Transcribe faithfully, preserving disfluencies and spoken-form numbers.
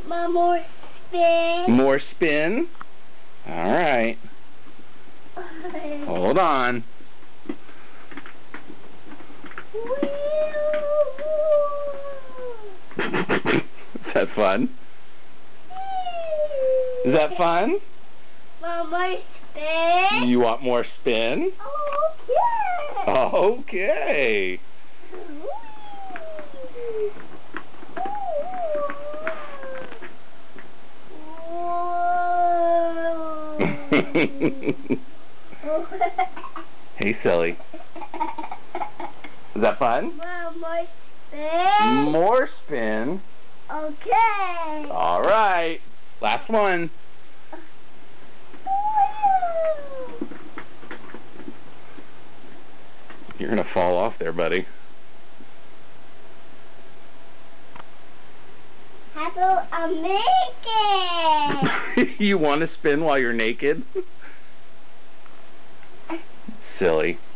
One more spin. More spin? Alright. Hold on. Is that fun? Is that fun? One more spin. You want more spin? Okay. Okay. Hey, silly. Is that fun? One more spin. More spin. Okay. All right. Last one. You're going to fall off there, buddy. How about I'm naked? You want to spin while you're naked? Silly.